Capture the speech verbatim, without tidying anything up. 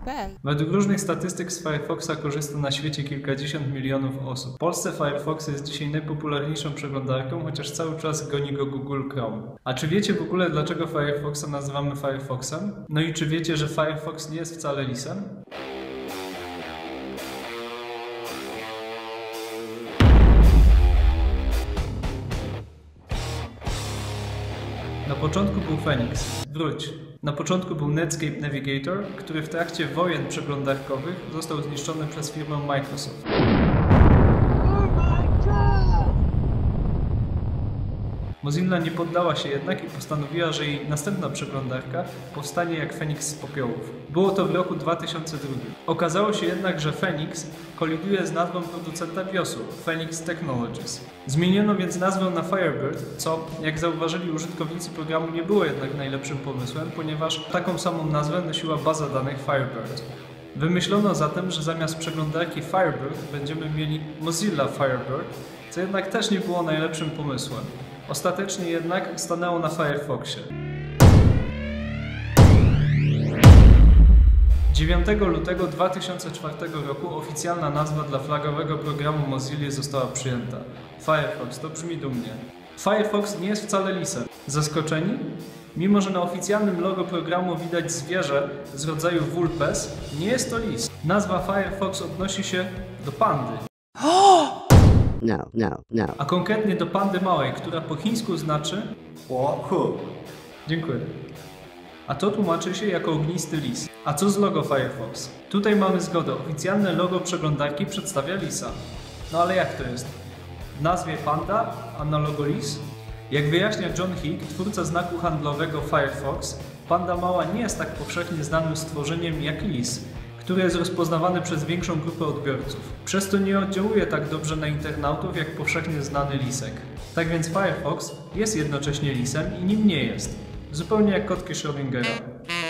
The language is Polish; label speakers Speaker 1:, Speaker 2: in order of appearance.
Speaker 1: kropka p l.
Speaker 2: Według różnych statystyk z Firefoxa korzysta na świecie kilkadziesiąt milionów osób. W Polsce Firefox jest dzisiaj najpopularniejszą przeglądarką, chociaż cały czas goni go Google Chrome. A czy wiecie w ogóle, dlaczego Firefoxa nazywamy Firefoxem? No i czy wiecie, że Firefox nie jest wcale lisem? Na początku był Phoenix. Wróć. Na początku był Netscape Navigator, który w trakcie wojen przeglądarkowych został zniszczony przez firmę Microsoft. Mozilla nie poddała się jednak i postanowiła, że jej następna przeglądarka powstanie jak Phoenix z popiołów. Było to w roku dwa tysiące drugim. Okazało się jednak, że Phoenix koliduje z nazwą producenta biosu, Phoenix Technologies. Zmieniono więc nazwę na Firebird, co, jak zauważyli użytkownicy programu, nie było jednak najlepszym pomysłem, ponieważ taką samą nazwę nosiła baza danych Firebird. Wymyślono zatem, że zamiast przeglądarki Firebird będziemy mieli Mozilla Firebird, co jednak też nie było najlepszym pomysłem. Ostatecznie jednak stanęło na Firefoxie. dziewiątego lutego dwa tysiące czwartego roku oficjalna nazwa dla flagowego programu Mozilla została przyjęta. Firefox, to brzmi dumnie. Firefox nie jest wcale lisem. Zaskoczeni? Mimo że na oficjalnym logo programu widać zwierzę z rodzaju Vulpes, nie jest to lis. Nazwa Firefox odnosi się do pandy.
Speaker 3: No, no, no.
Speaker 2: A konkretnie do pandy małej, która po chińsku znaczy Hu. Dziękuję. A to tłumaczy się jako ognisty lis. A co z logo Firefox? Tutaj mamy zgodę. Oficjalne logo przeglądarki przedstawia lisa. No ale jak to jest? W nazwie panda, a na logo lis? Jak wyjaśnia John Hick, twórca znaku handlowego Firefox, panda mała nie jest tak powszechnie znanym stworzeniem jak lis, który jest rozpoznawany przez większą grupę odbiorców. Przez to nie oddziałuje tak dobrze na internautów jak powszechnie znany lisek. Tak więc Firefox jest jednocześnie lisem i nim nie jest. Zupełnie jak kotki Schrödingera.